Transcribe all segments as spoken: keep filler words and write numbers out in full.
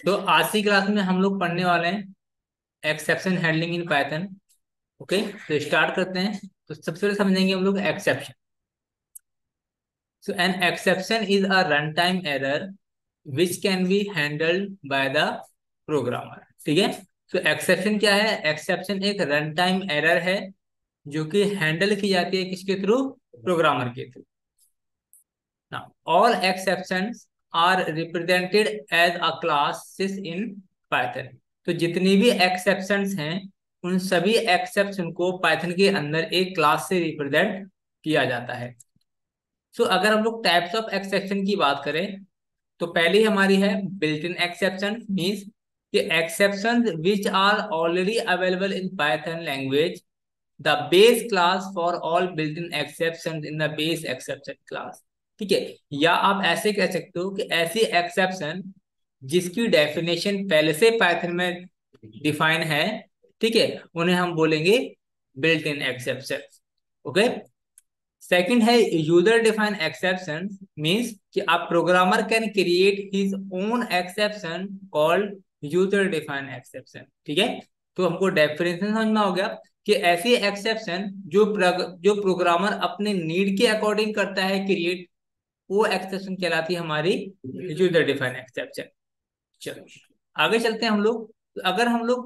तो आज की क्लास में हम लोग पढ़ने वाले हैं exception handling in Python. Okay, तो स्टार्ट करते हैं। तो सबसे पहले समझेंगे हम लोग exception. So an exception is a run time error which can be handled by the programmer. ठीक है, तो एक्सेप्शन क्या है? एक्सेप्शन एक रन टाइम एरर है जो कि हैंडल की जाती है किसके थ्रू? प्रोग्रामर के through. Now, all exceptions are represented as a classes in Python। तो जितनी भी exceptions हैं उन सभी exception को Python के अंदर एक क्लास से रिप्रेजेंट किया जाता है। सो so, अगर हम लोग टाइप्स ऑफ एक्सेप्शन की बात करें तो पहली हमारी है बिल्ट इन एक्सेप्शन। मीन्स कि exception which are already available in Python language, the base class for all built in exception in the base exception class. ठीक है, या आप ऐसे कह सकते हो कि ऐसी एक्सेप्शन जिसकी डेफिनेशन पहले से पाइथन में डिफाइन है, ठीक है, उन्हें हम बोलेंगे built in exception. Okay, second है यूजर डिफाइन एक्सेप्शन। मींस कि आप programmer can create his own exception called user define exception. ठीक है, तो हमको डेफिनेशन समझना हो गया कि ऐसी एक्सेप्शन जो प्रग, जो प्रोग्रामर अपने नीड के अकॉर्डिंग करता है क्रिएट, वो एक्सेप्शन कहलाती है हमारी यूजर डिफाइन एक्सेप्शन। चलो आगे चलते हैं हम लोग। तो अगर हम लोग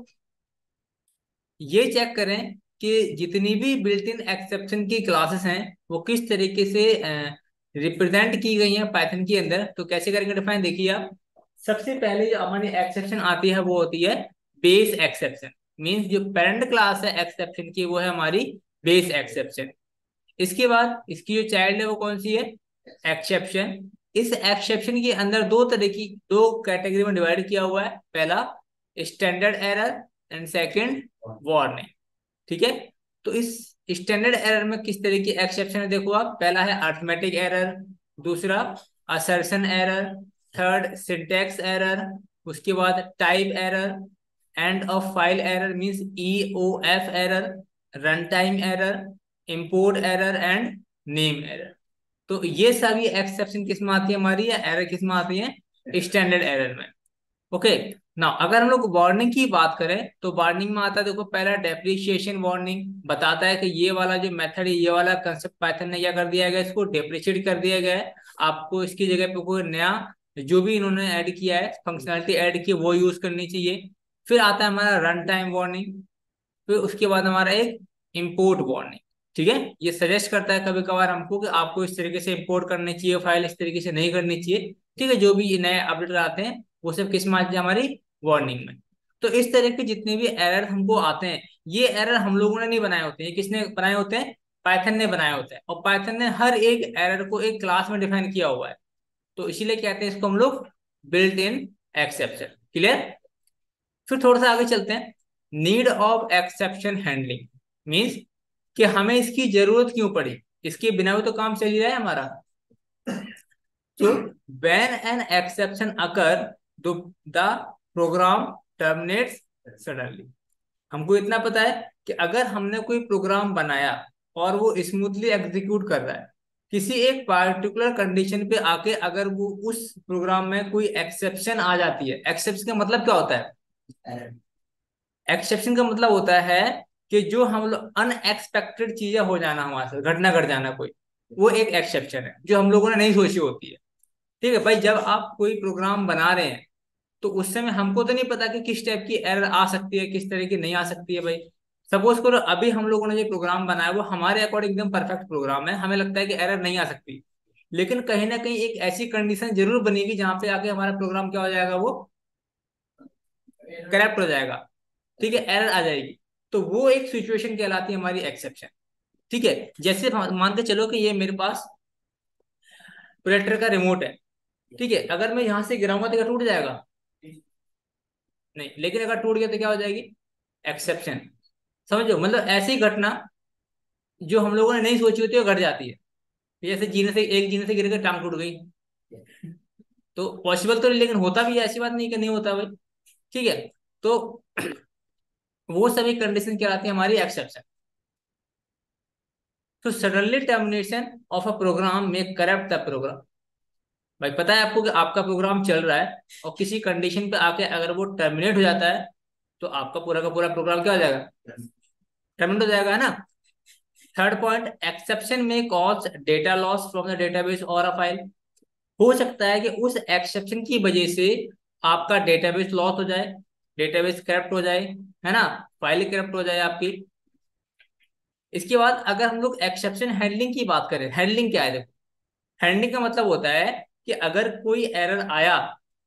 ये चेक करें कि जितनी भी बिल्ट इन एक्सेप्शन की क्लासेस हैं वो किस तरीके से रिप्रेजेंट की गई हैं पाइथन के अंदर, तो कैसे करेंगे डिफाइन? देखिए आप, सबसे पहले जो हमारी एक्सेप्शन आती है वो होती है बेस एक्सेप्शन। मींस जो पेरेंट क्लास है एक्सेप्शन की वो है हमारी बेस एक्सेप्शन। इसके बाद इसकी जो चाइल्ड है वो कौन सी है? एक्सेप्शन। इस एक्सेप्शन के अंदर दो तरह की, दो कैटेगरी में डिवाइड किया हुआ है। पहला standard error and second warning. ठीक है, तो इस स्टैंडर्ड एरर में किस तरह की एक्सेप्शन है देखो आप। पहला है अरिथमेटिक एरर, दूसरा assertion error, third syntax error, उसके बाद type error, end of file error means E O F error, run time error, import error and name error. तो ये सभी एक्सेप्शन किस में आती है हमारी, या एरर किस में आती है? स्टैंडर्ड एरर में। ओके, ना अगर हम लोग वार्निंग की बात करें तो वार्निंग में आता है, देखो पहला डेप्रिशिएशन वार्निंग बताता है कि ये वाला जो मेथड है, ये वाला कंसेप्ट पाइथन ने क्या कर दिया गया, इसको डेप्रिशिएट कर दिया गया है। आपको इसकी जगह पे कोई नया जो भी इन्होंने ऐड किया है फंक्शनलिटी ऐड की वो यूज करनी चाहिए। फिर आता है हमारा रन टाइम वार्निंग, फिर उसके बाद हमारा एक इंपोर्ट वार्निंग। ठीक है, ये सजेस्ट करता है कभी कभार हमको कि आपको इस तरीके से इंपोर्ट करनी चाहिए फाइल, इस तरीके से नहीं करनी चाहिए। ठीक है, जो भी ये नए अपडेट आते हैं वो सब किस में आते हैं? हमारी वार्निंग में। तो इस तरह के जितने भी एरर हमको आते हैं, ये एरर हम लोगों ने नहीं बनाए होते हैं। किसने बनाए होते हैं? पाइथन ने बनाए होते हैं। और पाइथन ने हर एक एरर को एक क्लास में डिफाइन किया हुआ है, तो इसीलिए कहते हैं इसको हम लोग बिल्ट इन एक्सेप्शन। क्लियर? फिर थोड़ा सा आगे चलते हैं। Need of exception handling means कि हमें इसकी जरूरत क्यों पड़ी, इसके बिना भी तो काम चल ही रहा है हमारा। तो when an exception occur the program terminates suddenly. हमको इतना पता है कि अगर हमने कोई प्रोग्राम बनाया और वो स्मूथली एग्जीक्यूट कर रहा है, किसी एक पार्टिकुलर कंडीशन पे आके अगर वो उस प्रोग्राम में कोई एक्सेप्शन आ जाती है। एक्सेप्शन का मतलब क्या होता है? एक्सेप्शन का मतलब होता है कि जो हम लोग अनएक्सपेक्टेड चीजें हो जाना, हमारे साथ घटना घट जाना कोई, वो एक एक्सेप्शन है जो हम लोगों ने नहीं सोची होती है। ठीक है भाई, जब आप कोई प्रोग्राम बना रहे हैं तो उस समय हमको तो नहीं पता कि किस टाइप की एरर आ सकती है, किस तरह की नहीं आ सकती है भाई। सपोज करो अभी हम लोगों ने जो प्रोग्राम बनाया वो हमारे अकॉर्डिंग एकदम परफेक्ट प्रोग्राम है, हमें लगता है कि एरर नहीं आ सकती। लेकिन कहीं ना कहीं एक ऐसी कंडीशन जरूर बनेगी जहां पे आके हमारा प्रोग्राम क्या हो जाएगा, वो करप्ट हो जाएगा। ठीक है, एरर आ जाएगी। तो वो एक सिचुएशन कहलाती है हमारी एक्सेप्शन। ठीक है, जैसे मान के चलो कि ये मेरे पास प्रोजेक्टर का रिमोट है। ठीक है, अगर मैं यहाँ से गिराऊंगा तो क्या टूट जाएगा? नहीं, लेकिन अगर टूट गया तो क्या हो जाएगी? एक्सेप्शन। समझो, मतलब ऐसी घटना जो हम लोगों ने नहीं सोची होती है वो घट जाती है। जैसे जीने से, एक जीने से गिर कर टांग टूट गई, तो पॉसिबल तो नहीं, लेकिन होता भी है, ऐसी बात नहीं कि नहीं होता भाई। ठीक है, तो वो सभी कंडीशन कहलाती है हमारी एक्सेप्शन। तो suddenly termination of a program may corrupt the program. भाई पता है आपको कि आपका प्रोग्राम चल रहा है और किसी कंडीशन पे आके अगर वो टर्मिनेट हो जाता है तो आपका पूरा का पूरा प्रोग्राम क्या हो जाएगा, टर्मिनेट हो जाएगा, है ना। Third point, exception may cause data loss from the database or a file. हो सकता है कि उस एक्सेप्शन की वजह से आपका डेटाबेस लॉस हो जाए, डेटाबेस करप्ट हो जाए, है ना, फाइल करप्ट हो जाए आपकी। इसके बाद अगर हम लोग एक्सेप्शन हैंडलिंग की बात करें, हैंडलिंग क्या है, देखो हैंडलिंग का मतलब होता है कि अगर कोई एरर आया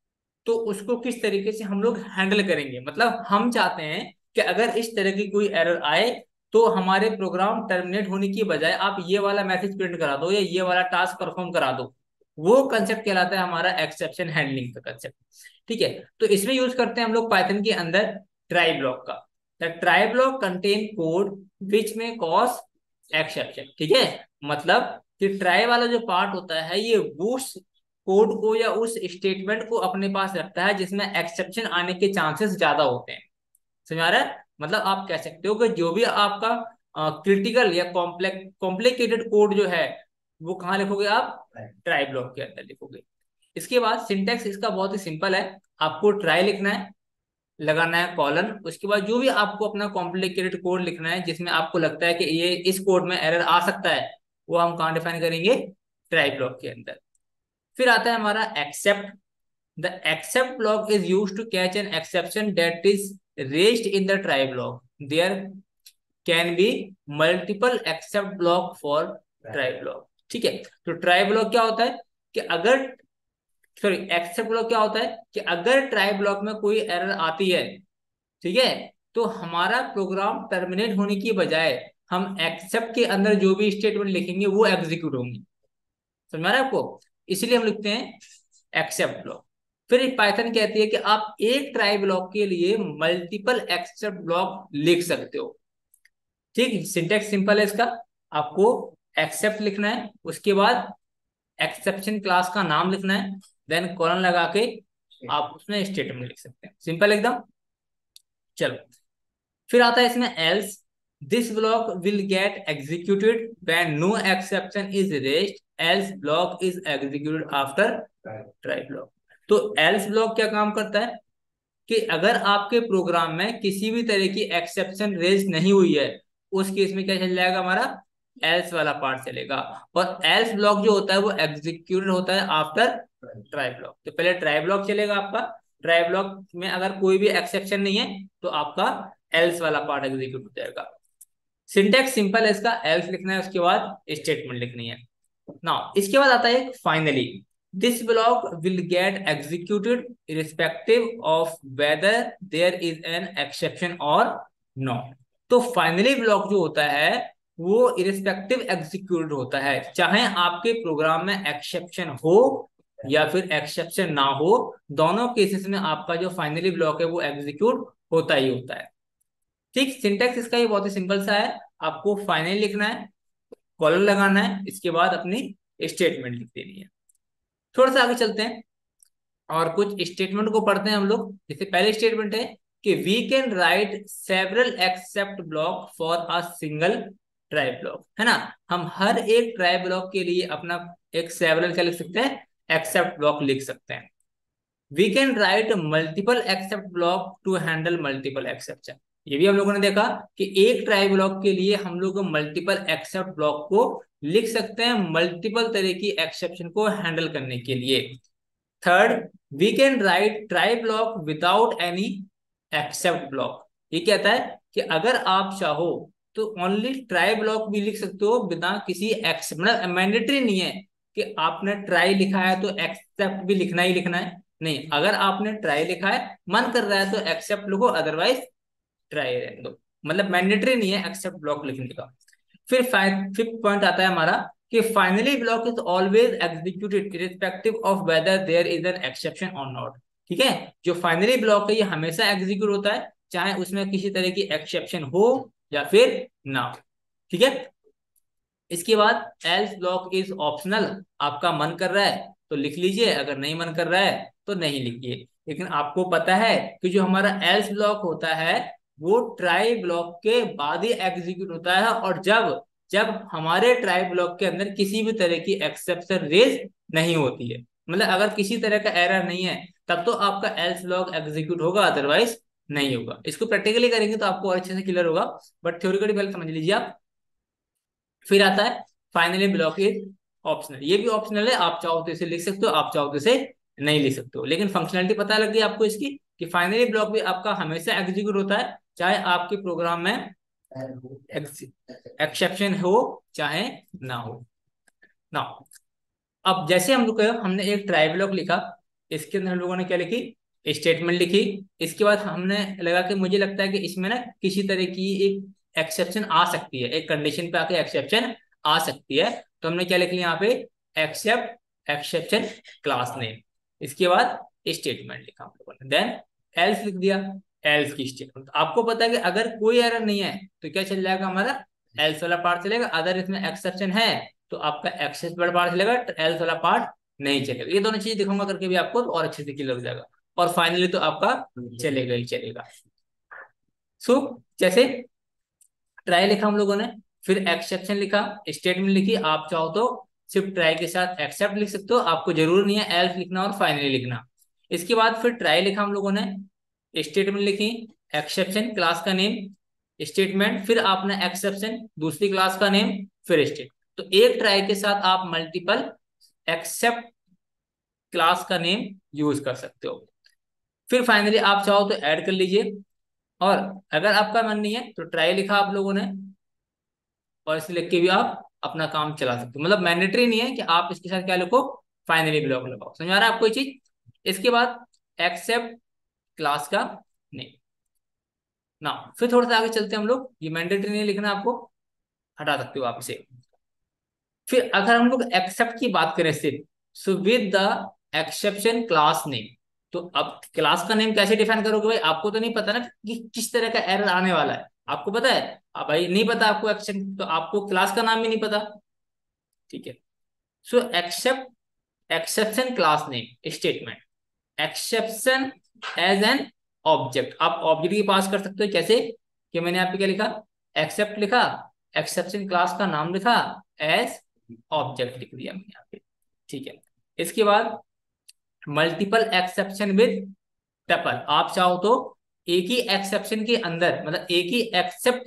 तो उसको किस तरीके से हम लोग हैंडल करेंगे। मतलब हम चाहते हैं कि अगर इस तरह की कोई एरर आए तो हमारे प्रोग्राम टर्मिनेट होने की बजाय आप ये वाला मैसेज प्रिंट करा दो या ये वाला टास्क परफॉर्म करा दो। वो कंसेप्ट कहलाता है हमारा एक्सेप्शन हैंडलिंग का कंसेप्ट। ठीक है, तो इसमें यूज करते हैं हम लोग पाइथन के अंदर ट्राई ब्लॉक का। The try block contain code which may cause exception. ठीक है, मतलब कि ट्राई वाला जो पार्ट होता है ये उस कोड को या उस स्टेटमेंट को अपने पास रखता है जिसमें एक्सेप्शन आने के चांसेस ज्यादा होते हैं। समझ आ रहा है, मतलब आप कह सकते हो कि जो भी आपका क्रिटिकल या कॉम्प्लेक्स कॉम्प्लिकेटेड कोड जो है वो कहाँ लिखोगे आप, ट्राई ब्लॉक के अंदर लिखोगे। इसके बाद सिंटेक्स इसका बहुत ही सिंपल है। आपको ट्राई लिखना है, लगाना है कॉलन, उसके बाद जो भी आपको अपना कॉम्प्लिकेटेड कोड लिखना है जिसमें आपको लगता है कि ये इस कोड में एरर आ सकता है, वो हम कहाँ डिफाइन करेंगे, ट्राई ब्लॉक के अंदर। फिर आता है हमारा except. The except block is used to catch an exception that is raised in the try block. There can be multiple except block for try block. ठीक है, तो ट्राई ब्लॉक क्या होता है कि अगर, सॉरी, एक्सेप्ट ब्लॉक क्या होता है कि अगर ट्राई ब्लॉक में कोई एरर आती है, ठीक है, तो हमारा प्रोग्राम टर्मिनेट होने की बजाय हम एक्सेप्ट के अंदर जो भी स्टेटमेंट लिखेंगे वो एग्जीक्यूट होंगे। समझ में आ रहा है आपको, इसलिए हम लिखते हैं एक्सेप्ट ब्लॉक। फिर पाइथन कहती है कि आप एक ट्राई ब्लॉक के लिए मल्टीपल एक्सेप्ट ब्लॉक लिख सकते हो। ठीक, सिंटेक्स सिंपल है इसका। आपको एक्सेप्ट लिखना है, उसके बाद एक्सेप्शन क्लास का नाम लिखना है, देन कॉलन लगा के आप उसमें स्टेटमेंट लिख सकते हैं, सिंपल एकदम। चलो, फिर आता है इसमें else. This block will get executed when no exception is raised, else block is executed after try block. तो एल्स ब्लॉक क्या काम करता है कि अगर आपके प्रोग्राम में किसी भी तरह की एक्सेप्शन रेज नहीं हुई है, उस केस में क्या चल जाएगा, हमारा एल्स वाला पार्ट चलेगा। और एल्स ब्लॉक जो होता है वो एग्जीक्यूटेड होता है आफ्टर ट्राई ब्लॉक। तो पहले ट्राई ब्लॉक चलेगा आपका, ट्राई ब्लॉक में अगर कोई भी एक्सेप्शन नहीं है तो आपका एल्स वाला पार्ट एग्जीक्यूट हो जाएगा। सिंटेक्स सिंपल है इसका, एल्स लिखना है, उसके बाद स्टेटमेंट लिखनी है। नाउ इसके बाद आता है finally. This block will get executed irrespective of whether there is an exception or not। तो फाइनली ब्लॉक जो होता है वो इरिस्पेक्टिव एग्जीक्यूट होता है, चाहे आपके प्रोग्राम में एक्सेप्शन हो या फिर एक्सेप्शन ना हो, दोनों केसेस में आपका जो फाइनली ब्लॉक है वो एग्जीक्यूट होता ही होता है। ठीक, सिंटेक्स इसका ये बहुत ही सिंपल सा है। आपको फाइनली लिखना है, कॉलन लगाना है, इसके बाद अपनी स्टेटमेंट लिख देनी है। थोड़ा सा आगे चलते हैं और कुछ स्टेटमेंट को पढ़ते हैं हम लोग। जैसे पहले स्टेटमेंट है कि we can write several except block for a single try block, है ना। हम हर एक ट्राई ब्लॉक के लिए अपना एक सेवरल क्या लिख सकते हैं, एक्सेप्ट ब्लॉक लिख सकते हैं। We can write multiple except block to handle multiple exception. ये भी हम लोगों ने देखा कि एक ट्राई ब्लॉक के लिए हम लोग मल्टीपल एक्सेप्ट ब्लॉक को लिख सकते हैं मल्टीपल तरह की एक्सेप्शन को हैंडल करने के लिए। Third, we can write try block without any except block. ये कहता है कि अगर आप चाहो तो ओनली ट्राई ब्लॉक भी लिख सकते हो बिना किसी एक्सेप्ट, मतलब मैंडेटरी नहीं है कि आपने ट्राई लिखा है तो एक्सेप्ट भी लिखना ही लिखना है। नहीं, अगर आपने ट्राई लिखा है, मन कर रहा है तो एक्सेप्ट लिखो, अदरवाइज ट्राई रहने दो। मतलब मैंडेटरी नहीं है एक्सेप्ट ब्लॉक लिखने का। फिर फिफ्थ पॉइंट आता है हमारा कि finally block is always executed irrespective of whether there is an exception or not. ठीक है, जो फाइनली ब्लॉक है ये हमेशा एग्जीक्यूट होता है चाहे उसमें किसी तरह की एक्सेप्शन हो या फिर ना हो। ठीक है, इसके बाद एल्स ब्लॉक इज ऑप्शनल। आपका मन कर रहा है तो लिख लीजिए, अगर नहीं मन कर रहा है तो नहीं लिखिए। लेकिन आपको पता है कि जो हमारा एल्स ब्लॉक होता है वो ट्राई ब्लॉक के बाद ही एग्जीक्यूट होता है, और जब जब हमारे ट्राई ब्लॉक के अंदर किसी भी तरह की एक्सेप्शन रेज नहीं होती है। मतलब अगर किसी तरह का एरर नहीं है तब तो आपका एल्स लॉग एग्जीक्यूट होगा, अदरवाइज नहीं होगा। इसको प्रैक्टिकली करेंगे तो आपको और अच्छे से क्लियर होगा, बट थ्योरेटिकली पहले समझ लीजिए आप। फिर आता है फाइनली ब्लॉक इज ऑप्शनल। ये भी ऑप्शनल है, आप चाहो तो इसे लिख सकते हो, आप चाहो तो इसे नहीं लिख सकते हो, लेकिन फंक्शनलिटी पता लग गई आपको इसकी कि फाइनली ब्लॉक भी आपका हमेशा एग्जीक्यूट होता है, चाहे आपके प्रोग्राम में एक्सेप्शन हो चाहे ना हो ना। अब जैसे हम लोग हमने एक ट्राई ब्लॉक लिखा, इसके अंदर हम लोगों ने क्या लिखी, स्टेटमेंट लिखी। इसके बाद हमने लगा कि मुझे लगता है कि इसमें ना किसी तरह की एक एक्सेप्शन आ सकती है, एक कंडीशन पे आके एक्सेप्शन आ सकती है, तो हमने क्या लिख लिया यहाँ पे, एक्सेप्ट एक्सेप्शन क्लास नेम। इसके बाद स्टेटमेंट लिखा हम लोगों ने, देन एल्स लिख दिया, एल्स की स्टेटमेंट। आपको पता है कि अगर कोई एरर नहीं है तो क्या चल जाएगा हमारा, एल्स वाला पार्ट चलेगा। अगर इसमें एक्सेप्शन है तो आपका एक्सेस वाला पार्ट चलेगा, एल्स वाला पार्ट नहीं चलेगा। ये दोनों चीजें दिखाऊंगा करके भी आपको, तो और अच्छे से क्लियर हो जाएगा। और फाइनली तो आपका चलेगा ही चलेगा। सो जैसे ट्राई लिखा हम लोगों ने, फिर एक्सेप्शन लिखा, स्टेटमेंट लिखी। आप चाहो तो सिर्फ ट्राई के साथ एक्सेप्ट लिख सकते हो, आपको जरूर नहीं है एल्स लिखना और फाइनली लिखना। इसके बाद फिर ट्राई लिखा हम लोगों ने, स्टेटमेंट लिखी, एक्सेप्शन क्लास का नेम, स्टेटमेंट, फिर आपने एक्सेप्शन दूसरी क्लास का नेम, फिर स्टेटमेंट। तो एक ट्राई के साथ आप मल्टीपल एक्सेप्ट क्लास का नेम यूज कर सकते हो। फिर फाइनली आप चाहो तो ऐड कर लीजिए, और अगर आपका मन नहीं है तो ट्राई लिखा आप लोगों ने, और इसे लिख के भी आप अपना काम चला सकते हो। मतलब मैंडेटरी नहीं है कि आप इसके साथ क्या लिखो, फाइनली ब्लॉक लगाओ। समझ आ रहा है आपको ये चीज। इसके बाद एक्सेप्ट क्लास का नेम ना। फिर थोड़ा सा आगे चलते हैं हम लोग, ये मैंडेटरी नहीं लिखना आपको, हटा सकते हो आप इसे। फिर अगर हम लोग एक्सेप्ट की बात करें सिर्फ, so with the exception class name. तो अब क्लास का नेम कैसे डिफाइन करोगे भाई, आपको तो नहीं पता ना कि किस तरह का एरर आने वाला है। आपको पता है, अब भाई नहीं पता आपको एक्सेप्ट, तो आपको क्लास का नाम भी नहीं पता। ठीक है, so except exception class name statement, exception as an object. आप ऑब्जेक्ट की पास कर सकते हो, कैसे कि मैंने यहाँ पे क्या लिखा, एक्सेप्ट लिखा, एक्सेप्शन क्लास का नाम लिखा, एज ऑब्जेक्ट लिख दिया मैंने यहाँ पे। ठीक है, इसके बाद मल्टीपल एक्सेप्शन विद टपल। आप चाहो तो एक ही एक्सेप्शन के अंदर, मतलब एक ही एक्सेप्ट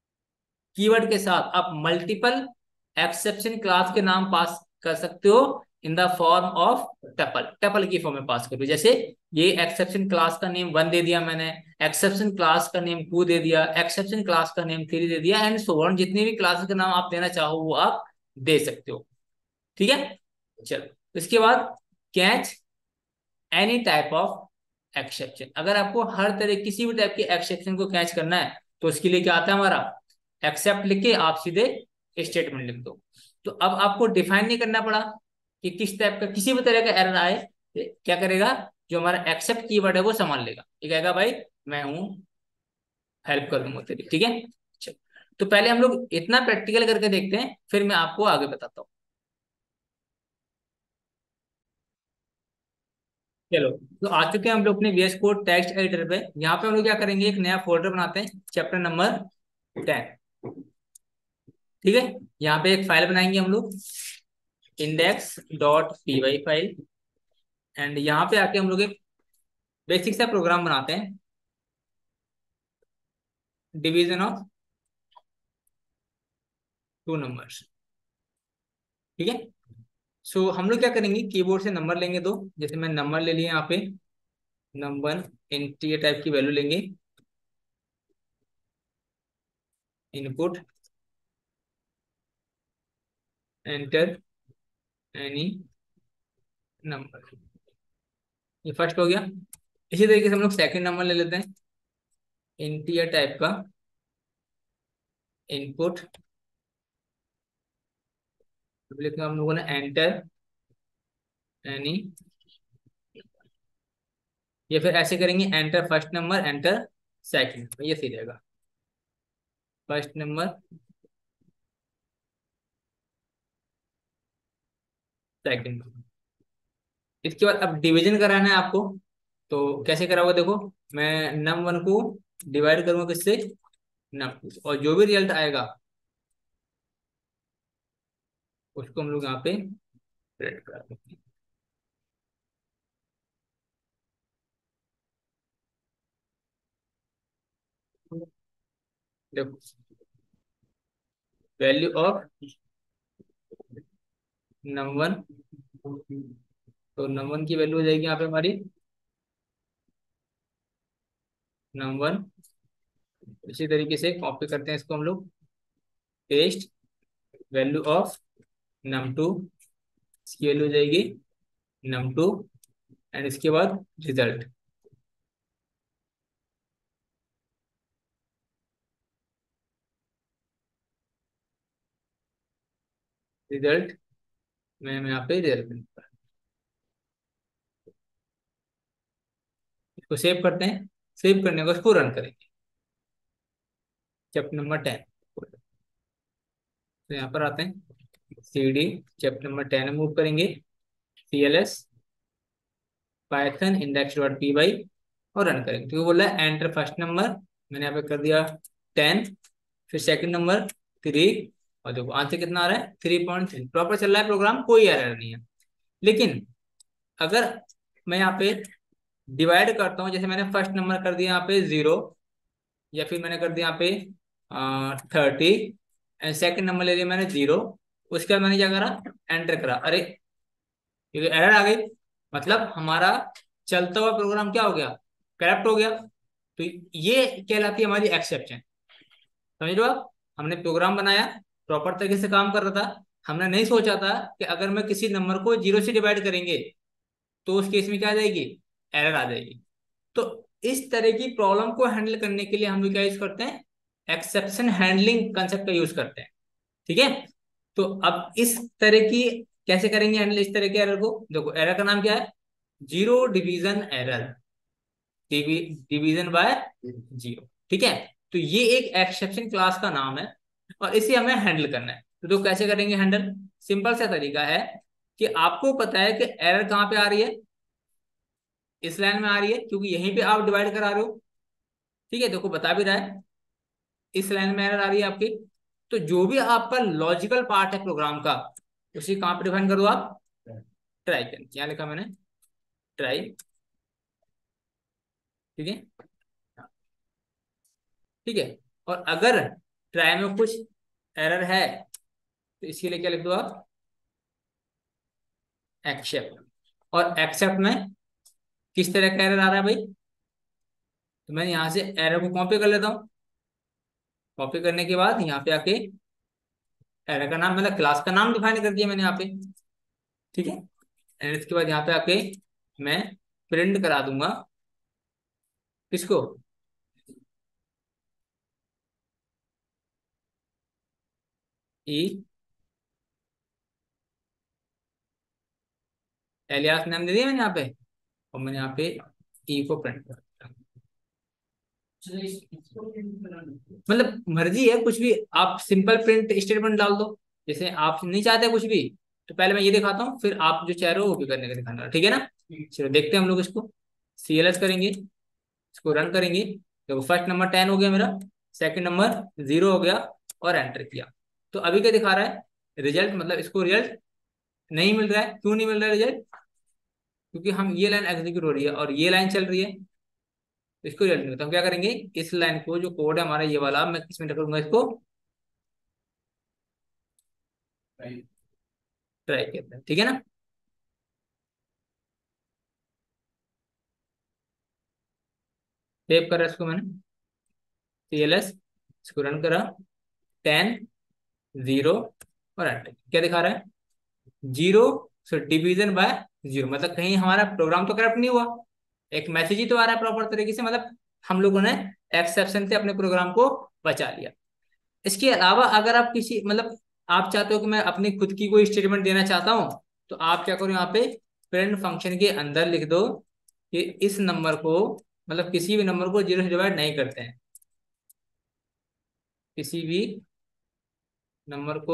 कीवर्ड के साथ आप मल्टीपल एक्सेप्शन क्लास के नाम पास कर सकते हो in the form of tuple. Tuple की फॉर्म में पास करो, जैसे ये एक्सेप्शन क्लास का नेम वन दे दिया मैंने, एक्सेप्शन क्लास का नेम टू दे दिया, एक्सेप्शन क्लास का नेम थ्री दे दिया, एंड सो ऑन। जितनी भी क्लासेस का नाम आप देना चाहो वो आप दे सकते हो। ठीक है, चलो इसके बाद catch any type of exception. अगर आपको हर तरह किसी भी टाइप के एक्सेप्शन को कैच करना है तो उसके लिए क्या आता है हमारा, एक्सेप्ट लिख के आप सीधे स्टेटमेंट लिख दो। तो अब आपको डिफाइन नहीं करना पड़ा कि किस टाइप का किसी भी तरह का एरर आए, क्या करेगा, जो हमारा एक्सेप्ट कीवर्ड है वो संभाल लेगा। ये कहेगा भाई मैं हूं, हेल्प कर दूंगा तेरी। ठीक है, चलो तो पहले हम लोग इतना प्रैक्टिकल करके देखते हैं, फिर मैं आपको आगे बताता हूँ। चलो, तो आ चुके हैं हम लोग अपने V S code text editor पे। यहाँ पे हम लोग क्या करेंगे, एक नया फोल्डर बनाते हैं, चैप्टर नंबर टेन। ठीक है, यहाँ पे एक फाइल बनाएंगे हम लोग, index dot P Y file. And यहाँ पे आके हम लोग एक बेसिक सा प्रोग्राम बनाते हैं, डिवीजन ऑफ टू नंबर्स। ठीक है, सो हम लोग क्या करेंगे, कीबोर्ड से नंबर लेंगे दो। जैसे मैं नंबर ले लिया यहाँ पे, नंबर इंटीजर टाइप की वैल्यू लेंगे, इनपुट एंटर एनी नंबर। ये फर्स्ट हो गया। इसी तरीके से हम लोग सेकंड नंबर ले लेते हैं, इंटीजर टाइप का, इनपुट लिखा हम लोगों ने, एंटर एनी। ये फिर ऐसे करेंगे, enter first number, enter second number, ये सही रहेगा। First number, second number. इसके बाद अब डिवीजन कराना है आपको, तो कैसे कराओगे, देखो मैं नम वन को डिवाइड करूंगा किससे, नम टू, और जो भी रिजल्ट आएगा उसको हम लोग यहाँ पे प्रिंट करा देंगे। देखो, वैल्यू ऑफ नम वन, तो नम वन की वैल्यू हो जाएगी यहाँ पे हमारी नम वन। इसी तरीके से कॉपी करते हैं इसको हम लोग, paste value of num two, इसकी वैल्यू हो जाएगी नम टू, एंड इसके बाद रिजल्ट। रिजल्ट में हम यहाँ पे रिजल्ट, इसको सेव करते हैं। सेव करने को इसको रन करेंगे, चैप्टर नंबर टेन। तो यहाँ पर आते हैं, C D chapter number ten में मूव करेंगे, C L S Python index dot P Y, और रन करेंगे। तो बोला है एंटर फर्स्ट नंबर, मैंने यहाँ पे कर दिया टेन, फिर सेकंड नंबर थ्री, और देखो आंसर कितना आ रहा है थ्री पॉइंट थ्री। प्रॉपर चल रहा है प्रोग्राम, कोई एरर नहीं है। लेकिन अगर मैं यहाँ पे डिवाइड करता हूँ, जैसे मैंने फर्स्ट नंबर कर दिया यहाँ पे जीरो, या फिर मैंने कर दिया यहाँ पे थर्टी, एंड सेकंड नंबर ले लिया मैंने जीरो, उसके बाद मैंने क्या करा, एंटर करा, अरे ये तो एरर आ गई। मतलब हमारा चलता हुआ प्रोग्राम क्या हो गया, करप्ट हो गया। तो ये कहलाती है हमारी एक्सेप्शन। समझ लो आप, हमने प्रोग्राम बनाया, प्रॉपर तरीके से काम कर रहा था, हमने नहीं सोचा था कि अगर मैं किसी नंबर को जीरो से डिवाइड करेंगे तो उस केस में क्या आ जाएगी, एरर आ जाएगी। तो इस तरह की प्रॉब्लम को हैंडल करने के लिए हम लोग क्या यूज करते हैं, एक्सेप्शन हैंडलिंग कंसेप्ट का यूज करते हैं। ठीक है, तो अब इस तरह की कैसे करेंगे हैंडल इस तरह के एरर को। देखो एरर का नाम क्या है, zero division error, division by zero. ठीक है, तो ये एक एक्सेप्शन क्लास का नाम है, और इसे हमें हैंडल करना है। तो, तो कैसे करेंगे हैंडल, सिंपल सा तरीका है कि आपको पता है कि एरर कहाँ पे आ रही है, इस लाइन में आ रही है, क्योंकि यहीं पे आप डिवाइड करा रहे हो। ठीक है, देखो बता भी रहा है इस लाइन में एरर आ रही है आपकी। तो जो भी आपका लॉजिकल पार्ट है प्रोग्राम का, उसी कहाँ पे डिफाइन कर दो आप, ट्राई कर, क्या लिखा मैंने, ट्राई। ठीक है, ठीक है, और अगर ट्राई में कुछ एरर है तो इसके लिए क्या लिख दो आप, एक्सेप्ट। और एक्सेप्ट में किस तरह का एरर आ रहा है भाई, तो मैं यहाँ से एरर को कॉपी कर लेता हूँ। कॉपी करने के बाद यहाँ पे आके एरर का नाम, मतलब क्लास का नाम डिफाइन कर दिया मैंने यहाँ पे। ठीक है, एंड इसके बाद यहाँ पे आके मैं प्रिंट करा दूंगा किसको, ई एलियास नाम दे दिया मैंने यहाँ पे, और मैंने यहाँ पे ई को प्रिंट कर दिया। मतलब मर्जी है कुछ भी, आप सिंपल प्रिंट स्टेटमेंट डाल दो, जैसे आप नहीं चाहते कुछ भी। तो पहले मैं ये दिखाता हूँ, फिर आप जो चाह रहे हो वो भी करने का दिखाना, ठीक है ना। चलो देखते हैं हम लोग इसको, सी एल एस करेंगे, इसको रन करेंगे। देखो फर्स्ट नंबर टेन हो गया मेरा, सेकंड नंबर जीरो हो गया, और एंटर किया। तो अभी क्या दिखा रहा है, रिजल्ट, मतलब इसको रिजल्ट नहीं मिल रहा है। क्यों नहीं मिल रहा है रिजल्ट, क्योंकि हम ये लाइन एग्जीक्यूट हो रही है और ये लाइन चल रही है, तो इसको रिजल्ट नहीं मिलता। हम क्या करेंगे, इस लाइन को, जो कोड है हमारा ये वाला, मैं किस में करूंगा इसको, ट्राई करते हैं, ठीक है ना। सेव करा इसको मैंने, सी एल एस, इसको रन करा, टेन, जीरो, और एंटर। क्या दिखा रहा है, zero, so division by zero, मतलब कहीं हमारा प्रोग्राम तो करप्ट नहीं हुआ, एक मैसेज ही तो आ रहा है प्रॉपर तरीके से, मतलब हम लोगों ने एक्सेप्शन से अपने प्रोग्राम को बचा लिया। इसके अलावा अगर आप किसी, मतलब आप चाहते हो कि मैं अपनी खुद की कोई स्टेटमेंट देना चाहता हूं, तो आप क्या करो, यहाँ पे प्रिंट फंक्शन के अंदर लिख दो कि इस नंबर को, मतलब किसी भी नंबर को जीरो से डिवाइड नहीं करते हैं, किसी भी नंबर को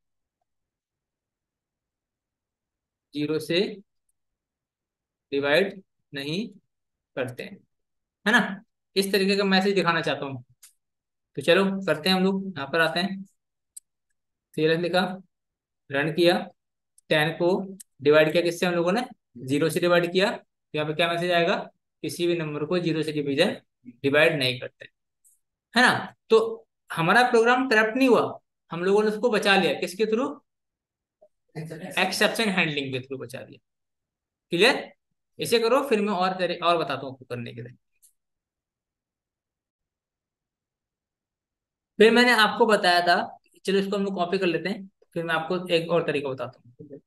जीरो से डिवाइड नहीं करते हैं, है ना। इस तरीके का मैसेज दिखाना चाहता हूँ। तो चलो करते हैं हम लोग, यहाँ पर आते हैं, सीरियस लिखा, रन किया, टेन को डिवाइड किया किससे, हम लोगों ने जीरो से डिवाइड किया। तो यहाँ पे क्या मैसेज आएगा, किसी भी नंबर को जीरो से डिवीजन डिवाइड नहीं करते, है ना। तो हमारा प्रोग्राम करप्ट नहीं हुआ, हम लोगों ने उसको बचा लिया, किसके थ्रू? एक्सेप्शन हैंडलिंग के थ्रू बचा लिया। क्लियर? इसे करो, फिर मैं और तेरे और बताता हूँ आपको करने के लिए। फिर मैंने आपको बताया था, चलो इसको हम लोग कॉपी कर लेते हैं, फिर मैं आपको एक और तरीका बताता हूँ।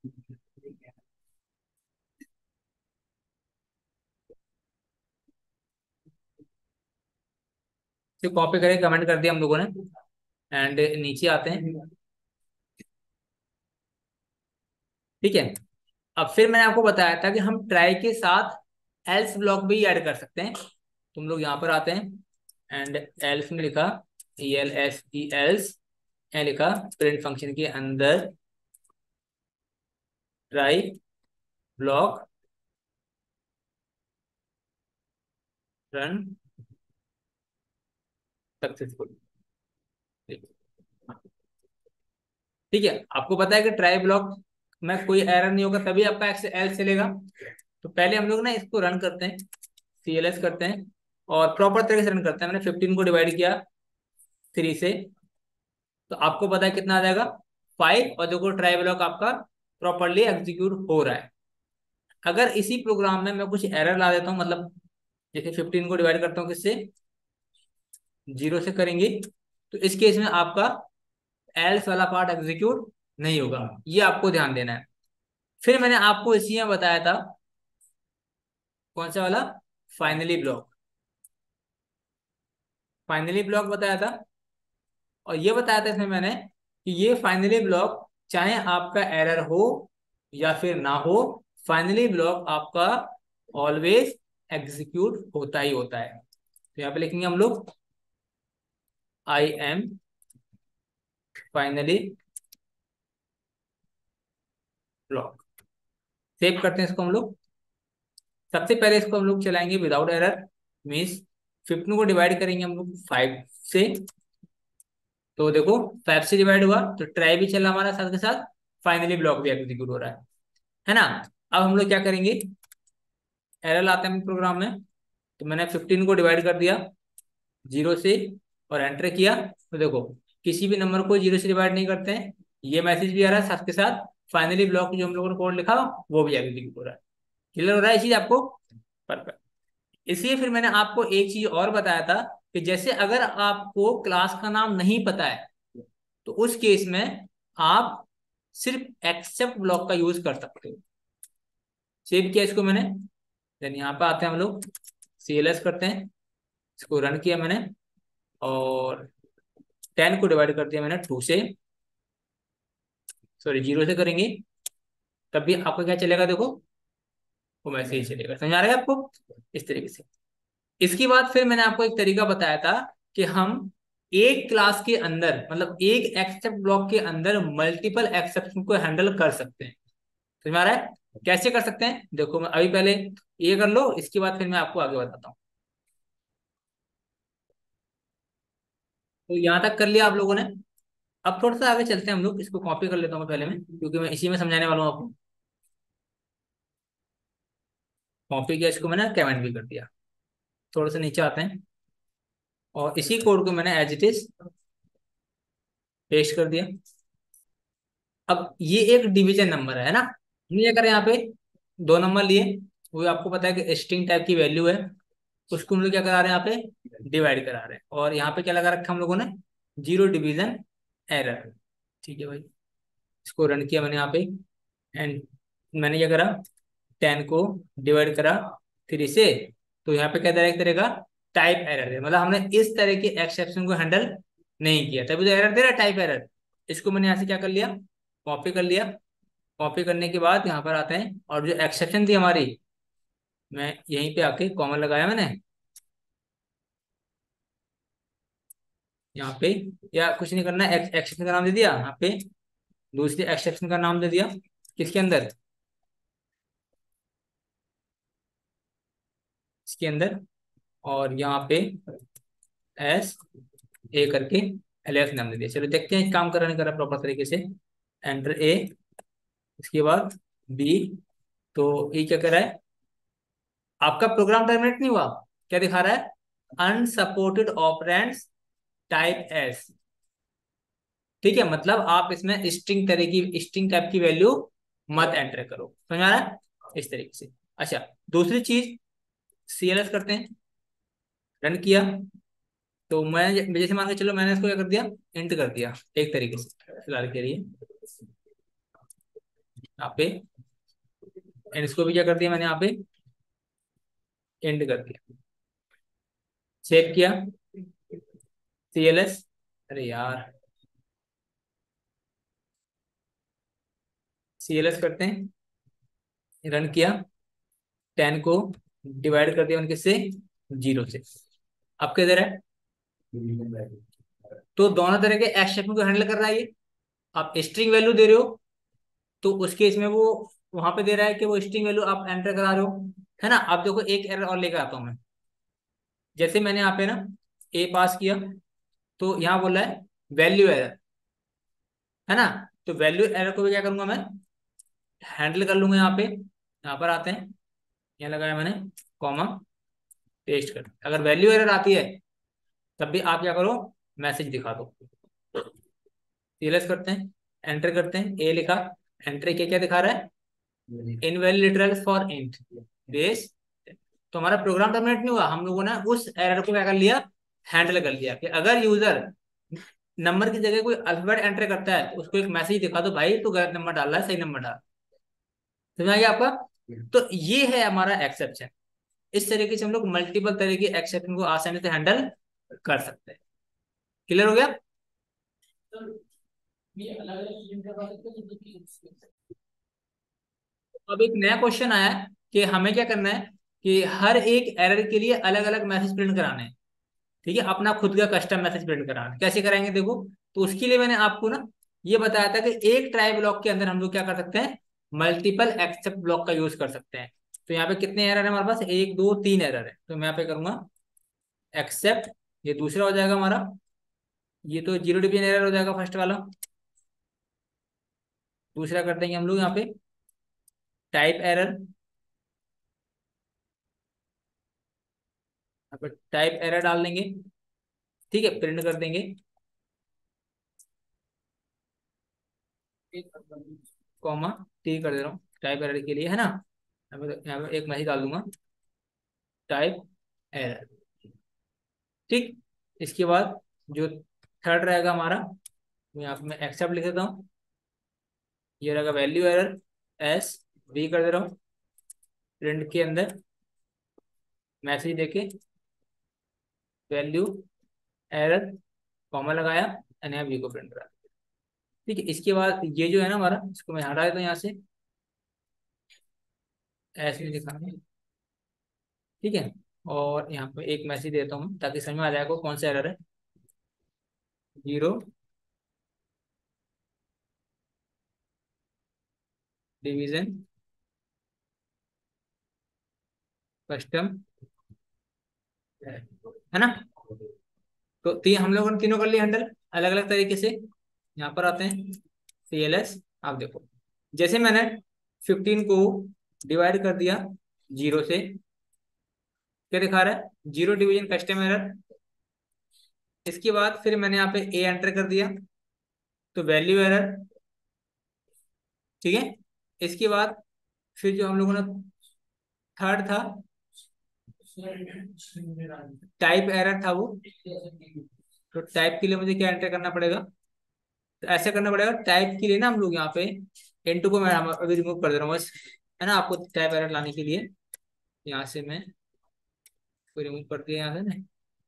फिर कॉपी करके कमेंट कर दिया हम लोगों ने, एंड नीचे आते हैं। ठीक है। अब फिर मैंने आपको बताया था कि हम ट्राई के साथ एल्स ब्लॉक भी ऐड कर सकते हैं। तुम लोग यहाँ पर आते हैं, एंड एल्स में लिखा, E L S E else, ए लिखा प्रिंट फंक्शन के अंदर ट्राई ब्लॉक रन सक्सेसफुल। ठीक है, आपको पता है कि ट्राई ब्लॉक में कोई एरर नहीं होगा, तभी आपका एक्स एल चलेगा। तो पहले हम लोग ना इसको रन करते हैं, सी एल एस करते हैं, और प्रॉपर तरीके से रन करते हैं। मैंने फिफ्टीन को डिवाइड किया थ्री से, तो आपको पता है कितना आ जाएगा? फाइव। और देखो ट्राई ब्लॉक आपका प्रॉपरली एग्जीक्यूट हो रहा है। अगर इसी प्रोग्राम में मैं कुछ एरर ला देता हूँ, मतलब जैसे फिफ्टीन को डिवाइड करता हूँ किससे? जीरो से करेंगे, तो इस केस में आपका एल्स वाला पार्ट एग्जीक्यूट नहीं होगा, ये आपको ध्यान देना है। फिर मैंने आपको इसी में बताया था, कौन सा वाला? Finally block. फाइनली ब्लॉक बताया था, और ये बताया था इसमें मैंने कि ये फाइनली ब्लॉक चाहे आपका एरर हो या फिर ना हो, फाइनली ब्लॉक आपका ऑलवेज एग्जीक्यूट होता ही होता है। तो यहाँ पे लिखेंगे हम लोग, I am finally block. Save करते हैं इसको हम लोग। सबसे पहले इसको हम लोग चलाएंगे विदाउट एरर, मीन्स फिफ्टीन को डिवाइड करेंगे हम लोग फाइव से, तो देखो फाइव से डिवाइड हुआ तो ट्राई भी चला हमारा साथ के साथ, फाइनली ब्लॉक भी एग्जीक्यूट हो रहा है है ना? अब हम लोग क्या करेंगे, एरर लाते हैं प्रोग्राम में। तो मैंने फिफ्टीन को डिवाइड कर दिया जीरो से, और एंटर किया, तो देखो किसी भी नंबर को जीरो से डिवाइड नहीं करते हैं, ये मैसेज भी आ रहा है साथ के साथ, फाइनली ब्लॉक जो हम लोगों ने कोड लिखा वो भी एग्जीक्यूट हो रहा है। क्लियर हो रहा है ये चीज आपको? परफेक्ट। इसलिए फिर मैंने आपको एक चीज और बताया था, कि जैसे अगर आपको क्लास का नाम नहीं पता है, तो उस केस में आप सिर्फ एक्सेप्ट ब्लॉक का यूज कर सकते हो। सेव किया इसको मैंने, देन यहाँ पे आते हैं हम लोग, सी एल एस करते हैं, इसको रन किया मैंने, और टेन को डिवाइड कर दिया मैंने टू से, सॉरी जीरो से करेंगे, तब भी आपका क्या चलेगा देखो, वो वैसे ही चलेगा। समझ आ रहा है आपको? इस तरीके से। इसके बाद फिर मैंने आपको एक तरीका बताया था, कि हम एक क्लास के अंदर, मतलब एक एक्सेप्ट ब्लॉक के अंदर मल्टीपल एक्सेप्शन को हैंडल कर सकते हैं। समझ में आ रहा है? कैसे कर सकते हैं देखो, मैं अभी पहले ये कर लो, इसके बाद फिर मैं आपको आगे बताता हूँ। तो यहाँ तक कर लिया आप लोगों ने। अब थोड़ा सा आगे चलते हैं हम लोग, इसको कॉपी कर लेता हूँ मैं पहले में, क्योंकि मैं इसी में समझाने वाला हूँ आपको। कॉपी किया इसको मैंने, कमेंट भी कर दिया। थोड़ा सा नीचे आते हैं, और इसी कोड को मैंने एज इट इज पेस्ट कर दिया। अब ये एक डिवीजन नंबर है ना, हमने क्या करें यहाँ पे, दो नंबर लिए, वो आपको पता है कि स्ट्रिंग टाइप की वैल्यू है, उसको हम लोग क्या करा रहे हैं यहाँ पे, डिवाइड करा रहे हैं। और यहाँ पे क्या लगा रखा हम लोगों ने, जीरो डिवीजन एरर। ठीक है भाई, इसको रन किया मैंने यहाँ पे, एंड मैंने क्या करा, टेन को डिवाइड करा थ्री से, तो यहाँ पे क्या दे रहा है, एक तरह का टाइप एरर है, मतलब हमने इस तरह के एक्सेप्शन को हैंडल नहीं किया, तभी तो एरर दे रहा है, टाइप एरर। इसको मैंने यहाँ से क्या कर लिया, कॉपी कर लिया। कॉपी करने के बाद यहाँ पर आते हैं, और जो एक्सेप्शन थी हमारी, मैं यहीं पे आके कॉमन लगाया मैंने यहाँ पे, या कुछ नहीं करना, एक्सेप्शन का नाम दे दिया यहाँ पे, दूसरे एक्सेप्शन का नाम दे दिया किसके अंदर, इसके अंदर, और यहाँ पे एस ए करके एल एस नाम दे दिया। चलो देखते हैं काम कर रहा नहीं कर रहा प्रॉपर तरीके से। एंटर ए, इसके बाद बी, तो ये क्या कर रहा है, आपका प्रोग्राम टर्मिनेट नहीं हुआ, क्या दिखा रहा है, अनसपोर्टेड ऑपरेंड्स टाइप एस। ठीक है, मतलब आप इसमें स्ट्रिंग तरह की स्ट्रिंग टाइप की वैल्यू मत एंटर करो, समझ आ रहा है, इस तरीके से। अच्छा, दूसरी चीज, सीएलएस करते हैं, रन किया, तो मैं जैसे मान के चलो मैंने इसको क्या कर दिया, इंट कर दिया एक तरीके से फिलहाल के लिए यहाँ पे, एंड इसको भी क्या कर दिया मैंने यहाँ पे, एंड कर दिया, सेव किया, सीएलएस, अरे यार, सीएलएस करते हैं, रन किया, टेन को डिवाइड कर दिया उनके से जीरो से, अब किधर है, तो दोनों तरह के एक्सेप्शन को हैंडल कर रहा है ये। आप स्ट्रिंग वैल्यू दे रहे हो तो उस केस में वो वहां पे दे रहा है कि वो स्ट्रिंग वैल्यू आप एंटर करा रहे हो, है ना। आप देखो एक एरर और लेकर आता हूं मैं, जैसे मैंने यहाँ पे ना ए पास किया, तो यहाँ बोल रहा है वैल्यू एरर, है ना। तो वैल्यू एरर को भी क्या करूंगा मैं, हैंडल कर लूंगा यहाँ पे, यहाँ पर आते हैं, यहाँ लगाया मैंने कॉमा, पेस्ट कर, अगर वैल्यू एरर आती है तब भी आप क्या करो, मैसेज दिखा दो। सीएलएस करते हैं, एंटर करते हैं, ए लिखा, एंटर किया, क्या दिखा रहा है, invalid literals for int base. तो हमारा प्रोग्राम टर्मिनेट नहीं हुआ, हम लोगों ने उस एरर को क्या कर लिया, हैंडल कर लिया कि अगर यूजर नंबर की जगह कोई अल्फाबेट एंटर करता है तो उसको एक मैसेज दिखा दो, भाई तू गलत नंबर डाल रहा है, सही नंबर डाल। समझ आ गया आपका। तो ये है हमारा एक्सेप्शन। इस तरीके से हम लोग मल्टीपल तरह की एक्सेप्शन को आसानी से हैंडल कर सकते हैं। क्लियर हो गया। अब एक नया क्वेश्चन आया है कि हमें क्या करना है कि हर एक एरर के लिए अलग अलग मैसेज प्रिंट कराने हैं। ठीक है, अपना खुद का कस्टम मैसेज प्रिंट कराना है। कैसे कराएंगे देखो, तो उसके लिए मैंने आपको ना ये बताया था कि एक ट्राई ब्लॉक के अंदर हम लोग क्या कर सकते हैं, मल्टीपल एक्सेप्ट ब्लॉक का यूज कर सकते हैं। तो यहाँ पे कितने एरर है हमारे पास, एक दो तीन एरर है, तो मैं यहाँ पे करूंगा एक्सेप्ट, ये दूसरा हो जाएगा हमारा, ये तो जीरो डिवीजन एरर हो जाएगा फर्स्ट वाला। दूसरा कर देंगे हम लोग यहाँ पे टाइप एरर, यहाँ पे टाइप एरर डाल देंगे, ठीक है, प्रिंट कर देंगे, कॉमा टी कर दे रहा हूँ टाइप एरर के लिए, है ना। यहाँ पे यहाँ पे एक मैसेज डाल दूंगा टाइप एरर, ठीक। इसके बाद जो थर्ड रहेगा हमारा, मैं यहाँ पे मैं एक्सेप्ट लिख देता हूँ, ये रहेगा वैल्यू एरर, एस वी कर दे रहा हूँ, प्रिंट के अंदर मैसेज देके वैल्यू एरर, कॉमा लगाया, एंड यहाँ वी को प्रिंट करा। ठीक है, इसके बाद ये जो है ना हमारा, इसको मैं हटा देता हूँ यहाँ से, ऐसे ही दिखाना है, ठीक है। और यहाँ पे एक मैसेज देता हूँ ताकि समझ में आ जाएगा कौन सा एरर है, जीरो डिवीजन कस्टम, है ना। तो तीन हम लोगों ने तीनों कर लिया हैंडल अलग अलग तरीके से। यहाँ पर आते हैं सीएलएस, आप देखो जैसे मैंने फिफ्टीन को डिवाइड कर दिया जीरो से, क्या दिखा रहा है, जीरो डिवीजन कस्टम एरर। इसके बाद फिर मैंने यहाँ पे ए एंटर कर दिया, तो वैल्यू एरर, ठीक है। इसके बाद फिर जो हम लोगों ने थर्ड था, टाइप एरर था वो, तो टाइप के लिए मुझे क्या एंटर करना पड़ेगा, तो ऐसे करना पड़ेगा टाइप के लिए ना, हम लोग यहाँ पे इंटू को मैं अभी रिमूव कर दे रहा हूँ बस, है ना, आपको टाइप एरर लाने के लिए। यहाँ से मैं रिमूव कर दिया यहाँ से ना,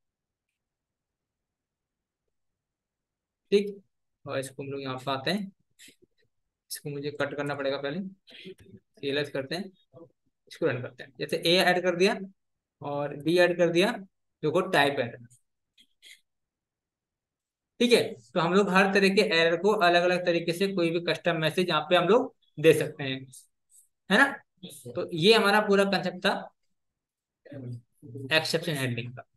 ठीक। और इसको हम लोग यहाँ पे आते हैं, इसको मुझे कट करना पड़ेगा पहले, सीएलएस करते हैं, इसको रन करते हैं, जैसे ए ऐड कर दिया और बी ऐड कर दिया, देखो टाइप एरर, ठीक है। तो हम लोग हर तरह के एरर को अलग अलग तरीके से कोई भी कस्टम मैसेज यहाँ पे हम लोग दे सकते हैं, है ना। तो ये हमारा पूरा कंसेप्ट था एक्सेप्शन हैंडलिंग का।